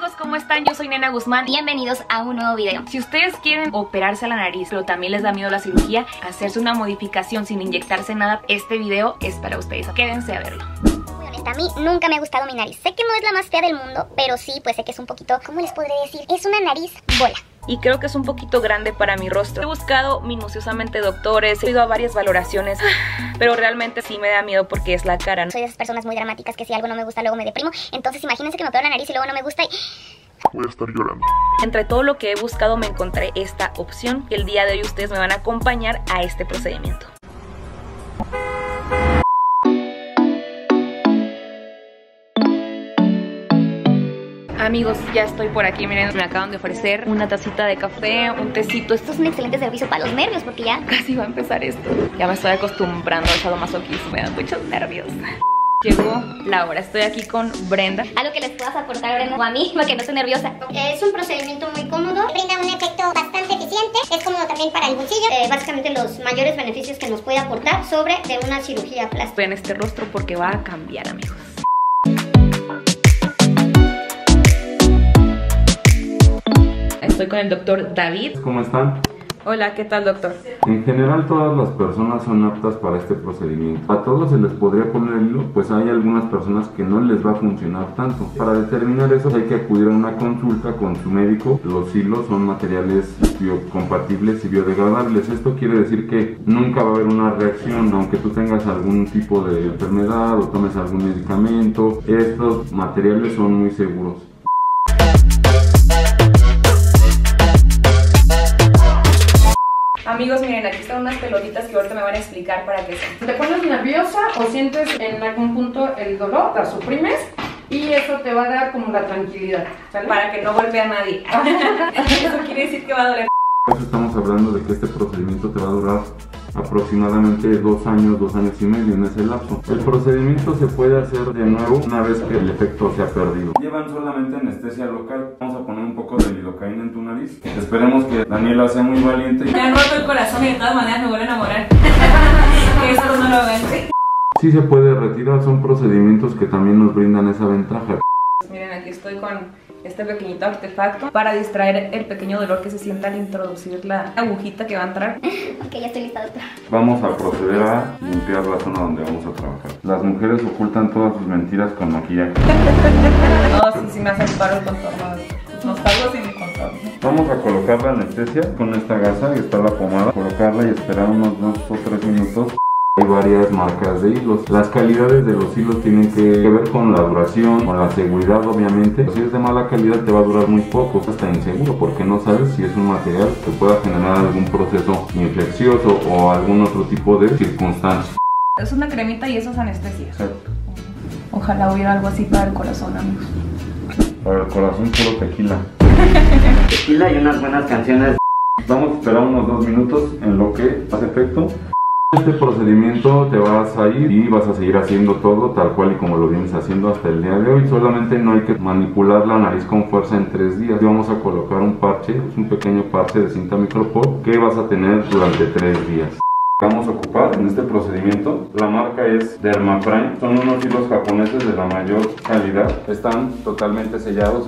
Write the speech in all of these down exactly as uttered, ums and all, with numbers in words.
amigos, ¿cómo están? Yo soy Nena Guzmán. Bienvenidos a un nuevo video. Si ustedes quieren operarse la nariz, pero también les da miedo la cirugía, hacerse una modificación sin inyectarse nada, este video es para ustedes. Quédense a verlo. Muy honesta, a mí nunca me ha gustado mi nariz. Sé que no es la más fea del mundo, pero sí, pues sé que es un poquito, ¿cómo les podré decir? Es una nariz bola. Y creo que es un poquito grande para mi rostro. He buscado minuciosamente doctores, he ido a varias valoraciones, pero realmente sí me da miedo porque es la cara. Soy de esas personas muy dramáticas que si algo no me gusta luego me deprimo. Entonces imagínense que me opero la nariz y luego no me gusta y... voy a estar llorando. Entre todo lo que he buscado me encontré esta opción. El día de hoy ustedes me van a acompañar a este procedimiento. Amigos, ya estoy por aquí, miren, me acaban de ofrecer una tacita de café, un tecito. Esto es un excelente servicio para los nervios porque ya... Casi va a empezar esto. Ya me estoy acostumbrando al sadomasoquismo, me dan muchos nervios. Llegó la hora, estoy aquí con Brenda. Algo que les puedas aportar, Brenda, o a mí, para que no esté nerviosa. Es un procedimiento muy cómodo, brinda un efecto bastante eficiente, es cómodo también para el bolsillo. Eh, básicamente los mayores beneficios que nos puede aportar sobre de una cirugía plástica. Vean este rostro porque va a cambiar, amigos. Estoy con el doctor David. ¿Cómo están? Hola, ¿qué tal, doctor? En general todas las personas son aptas para este procedimiento. A todos se les podría poner el hilo, pues hay algunas personas que no les va a funcionar tanto. Para determinar eso hay que acudir a una consulta con su médico. Los hilos son materiales biocompatibles y biodegradables. Esto quiere decir que nunca va a haber una reacción, aunque tú tengas algún tipo de enfermedad o tomes algún medicamento. Estos materiales son muy seguros. Amigos, miren, aquí están unas pelotitas que ahorita me van a explicar para qué son. Te pones nerviosa o sientes en algún punto el dolor, la suprimes y eso te va a dar como la tranquilidad, ¿sale? Para que no golpee a nadie. Eso quiere decir que va a doler. Por eso estamos hablando de que este procedimiento te va a durar aproximadamente dos años, dos años y medio en ese lapso. El procedimiento se puede hacer de nuevo una vez que el efecto se ha perdido. Llevan solamente anestesia local. Vamos a poner un poco de lidocaína en tu nariz. Esperemos que Daniela sea muy valiente. Me han roto el corazón y de todas maneras me vuelven a enamorar. Que esto no lo ven. Sí se puede retirar, son procedimientos que también nos brindan esa ventaja. Miren, aquí estoy con este pequeñito artefacto para distraer el pequeño dolor que se sienta al introducir la agujita que va a entrar. Ok, ya estoy lista, doctor. Vamos a proceder a limpiar la zona donde vamos a trabajar. Las mujeres ocultan todas sus mentiras con maquillaje. No, sí, sí me hace el paro el contorno. No salgo sin mi contorno. Vamos a colocar la anestesia con esta gasa y está la pomada. Colocarla y esperar unos dos o tres minutos. Hay varias marcas de hilos. Las calidades de los hilos tienen que ver con la duración, con la seguridad obviamente. Si es de mala calidad te va a durar muy poco, hasta inseguro porque no sabes si es un material que pueda generar algún proceso infeccioso o algún otro tipo de circunstancia. Es una cremita y eso es anestesia. Exacto. Ojalá hubiera algo así para el corazón, amigos. Para el corazón puro tequila. Tequila y unas buenas canciones. Vamos a esperar unos dos minutos en lo que hace efecto. Este procedimiento te vas a ir y vas a seguir haciendo todo tal cual y como lo vienes haciendo hasta el día de hoy. Solamente no hay que manipular la nariz con fuerza en tres días. Y vamos a colocar un parche, es un pequeño parche de cinta micropor que vas a tener durante tres días. Vamos a ocupar en este procedimiento, la marca es Dermaprime, son unos hilos japoneses de la mayor calidad, están totalmente sellados.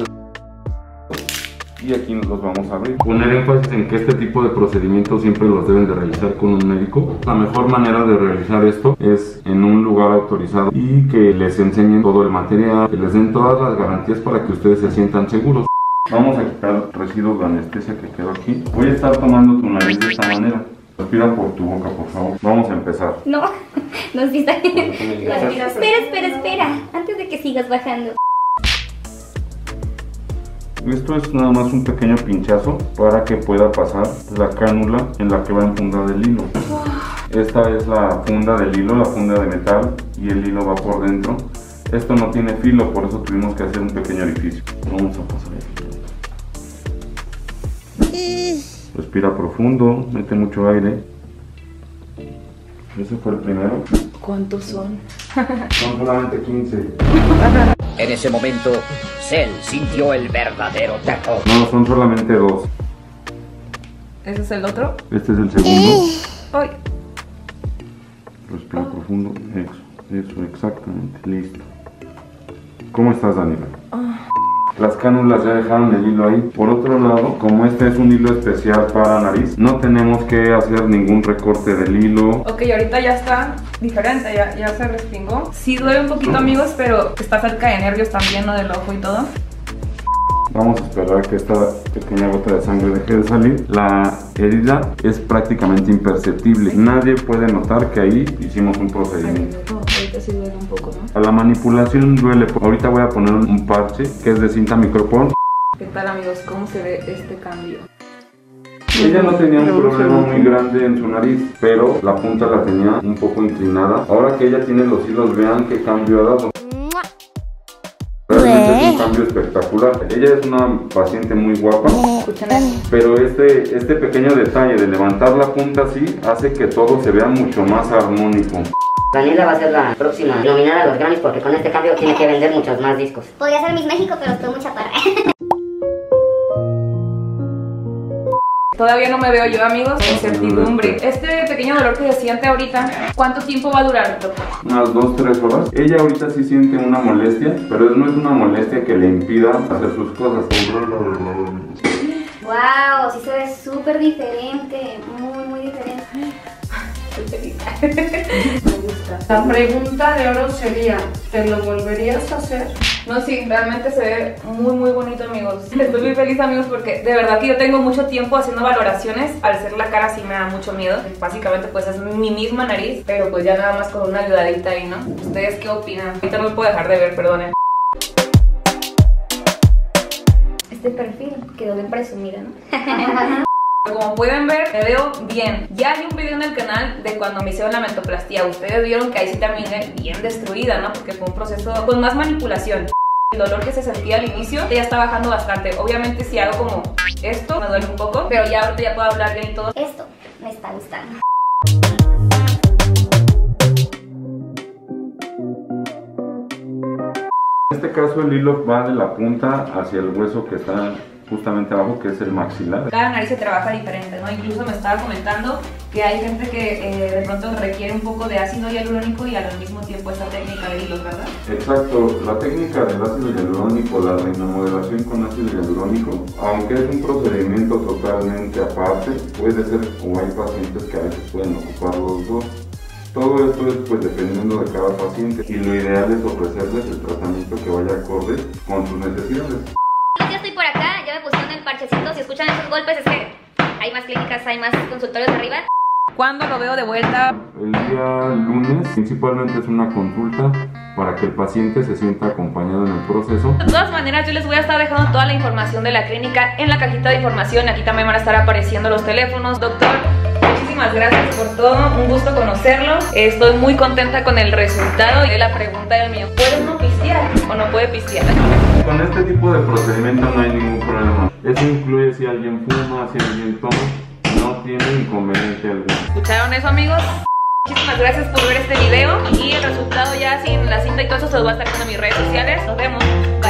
Y aquí nos los vamos a abrir. Poner énfasis en que este tipo de procedimientos siempre los deben de realizar con un médico. La mejor manera de realizar esto es en un lugar autorizado y que les enseñen todo el material, que les den todas las garantías para que ustedes se sientan seguros. Vamos a quitar residuos de anestesia que quedó aquí. Voy a estar tomando tu nariz de esta manera. Respira por tu boca, por favor. Vamos a empezar. No, no, sí está bien. Espera, Espera, espera, espera. Antes de que sigas bajando. Esto es nada más un pequeño pinchazo para que pueda pasar la cánula en la que va enfundada el hilo. Esta es la funda del hilo, la funda de metal, y el hilo va por dentro. Esto no tiene filo, por eso tuvimos que hacer un pequeño orificio. Vamos a pasar ahí. Respira profundo, mete mucho aire. Ese fue el primero. ¿Cuántos son? Son solamente quince. En ese momento, Cell sintió el verdadero terror. No, son solamente dos. ¿Ese es el otro? Este es el segundo. ¡Ay! Respira profundo. Eso, eso, exactamente. Listo. ¿Cómo estás, Daniela? Las cánulas ya dejaron el hilo ahí. Por otro lado, como este es un hilo especial para nariz, no tenemos que hacer ningún recorte del hilo. Ok, ahorita ya está diferente, ya, ya se respingó. Sí duele un poquito, amigos, pero está cerca de nervios también, ¿no? Del ojo y todo. Vamos a esperar que esta pequeña gota de sangre deje de salir. La herida es prácticamente imperceptible. Nadie puede notar que ahí hicimos un procedimiento. Oh, ahorita sí duele un poco, ¿no? A la manipulación duele. Ahorita voy a poner un parche que es de cinta micropor. ¿Qué tal, amigos? ¿Cómo se ve este cambio? Ella no tenía un problema muy grande en su nariz, pero la punta la tenía un poco inclinada. Ahora que ella tiene los hilos, vean qué cambio ha dado. Realmente es un cambio espectacular. Ella es una paciente muy guapa, pero este, este pequeño detalle de levantar la punta así hace que todo se vea mucho más armónico. Daniela va a ser la próxima nominada a los Grammys porque con este cambio tiene que vender muchos más discos. Podría ser Miss México, pero estoy muy chaparra. Todavía no me veo yo, amigos, incertidumbre. Este pequeño dolor que siente ahorita, ¿cuánto tiempo va a durar, doctor? Unas dos, tres horas. Ella ahorita sí siente una molestia, pero no es una molestia que le impida hacer sus cosas. Wow, sí se ve súper diferente, muy, muy diferente. Me gusta. La pregunta de oro sería, ¿te lo volverías a hacer? No, sí, realmente se ve muy muy bonito, amigos. Estoy muy feliz, amigos, porque de verdad que yo tengo mucho tiempo haciendo valoraciones. Al ser la cara sí me da mucho miedo. Básicamente pues es mi misma nariz, pero pues ya nada más con una ayudadita ahí, ¿no? ¿Ustedes qué opinan? Ahorita no me puedo dejar de ver, perdonen. Este perfil quedó de presumida, ¿no? Como pueden ver, me veo bien. Ya hay un video en el canal de cuando me hicieron la mentoplastia. Ustedes vieron que ahí sí terminé bien destruida, ¿no? Porque fue un proceso con más manipulación. El dolor que se sentía al inicio ya está bajando bastante. Obviamente si hago como esto, me duele un poco, pero ya ahorita ya puedo hablar bien y todo. Esto me está gustando. En este caso el hilo va de la punta hacia el hueso que está justamente abajo, que es el maxilar. Cada nariz se trabaja diferente, ¿no? Incluso me estaba comentando que hay gente que eh, de pronto requiere un poco de ácido hialurónico y al mismo tiempo esta técnica de hilos, ¿verdad? Exacto, la técnica del ácido hialurónico, la remodelación con ácido hialurónico, aunque es un procedimiento totalmente aparte, puede ser, o hay pacientes que a veces pueden ocupar los dos. Todo esto es pues dependiendo de cada paciente y lo ideal es ofrecerles el tratamiento que vaya acorde con sus necesidades. Yo estoy por acá, ya me pusieron el parchecito. Si escuchan esos golpes es que hay más clínicas, hay más consultorios arriba. ¿Cuándo lo veo de vuelta? El día lunes principalmente es una consulta para que el paciente se sienta acompañado en el proceso. De todas maneras, yo les voy a estar dejando toda la información de la clínica en la cajita de información. Aquí también van a estar apareciendo los teléfonos. Doctor, muchísimas gracias por todo, un gusto conocerlo. Estoy muy contenta con el resultado. Y la pregunta del mío, ¿puede uno pistear o no puede pistear? Con este tipo de procedimiento no hay ningún problema. Eso incluye si alguien fuma, si alguien toma, no tiene inconveniente alguno. ¿Escucharon eso, amigos? Muchísimas gracias por ver este video y el resultado ya sin la cinta y todo eso se los voy a estar poniendo en mis redes sociales. Nos vemos.